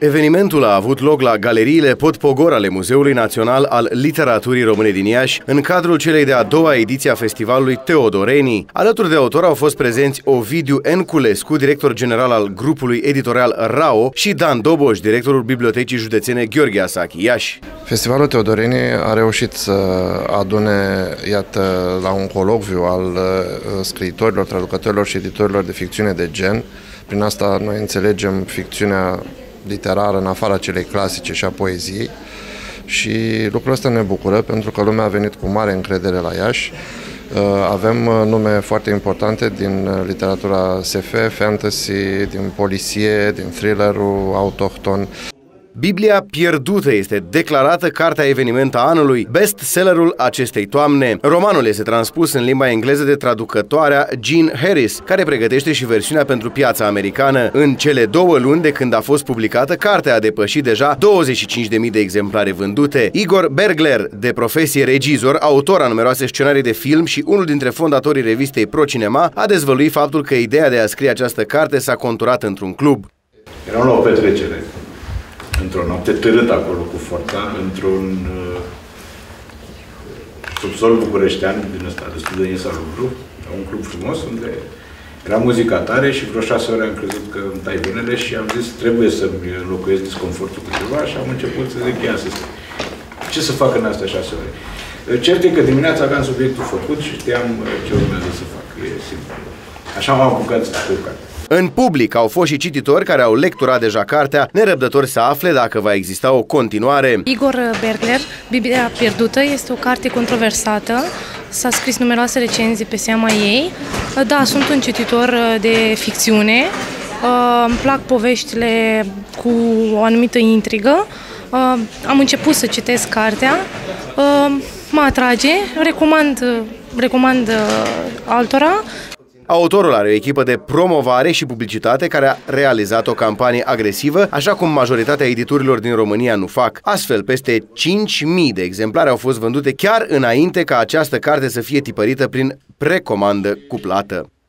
Evenimentul a avut loc la galeriile Podpogor ale Muzeului Național al Literaturii Române din Iași, în cadrul celei de-a doua ediție a festivalului Teodorenii. Alături de autor au fost prezenți Ovidiu Enculescu, director general al grupului editorial RAO, și Dan Doboș, directorul Bibliotecii Județene Gheorghe Asachi, Iași. Festivalul Teodorenii a reușit să adune, iată, la un colocviu al scriitorilor, traducătorilor și editorilor de ficțiune de gen. Prin asta noi înțelegem ficțiunea literară în afara celei clasice și a poeziei, și lucrul ăsta ne bucură pentru că lumea a venit cu mare încredere la Iași. Avem nume foarte importante din literatura SF, fantasy, din poliție, din thrillerul autohton. Biblia pierdută este declarată cartea eveniment a anului, bestsellerul acestei toamne. Romanul este transpus în limba engleză de traducătoarea Jean Harris, care pregătește și versiunea pentru piața americană. În cele 2 luni de când a fost publicată, cartea a depășit deja 25.000 de exemplare vândute. Igor Bergler, de profesie regizor, autor a numeroase scenarii de film și unul dintre fondatorii revistei ProCinema, a dezvăluit faptul că ideea de a scrie această carte s-a conturat într-un club. Eram la o petrecere într-o noapte târâtă acolo cu forța, într-un subsol bucureștean din ăsta, de studenii Salubru, un club frumos, unde era muzica tare și vreo 6 ore am crezut că îmi tai venele și am zis trebuie să-mi înlocuiesc disconfortul cu ceva și am început să zic, ia să stai. Ce să fac în astea 6 ore? Cert e că dimineața aveam subiectul făcut și știam ce urmează să fac. E simplu. Așa m-am apucat să scriu carte. În public au fost și cititori care au lecturat deja cartea, nerăbdători să afle dacă va exista o continuare. Igor Bergler, Biblia pierdută, este o carte controversată. S-a scris numeroase recenzii pe seama ei. Da, sunt un cititor de ficțiune. Îmi plac poveștile cu o anumită intrigă. Am început să citesc cartea. Mă atrage, recomand altora. Autorul are o echipă de promovare și publicitate care a realizat o campanie agresivă, așa cum majoritatea editurilor din România nu fac. Astfel, peste 5.000 de exemplare au fost vândute chiar înainte ca această carte să fie tipărită prin precomandă cuplată.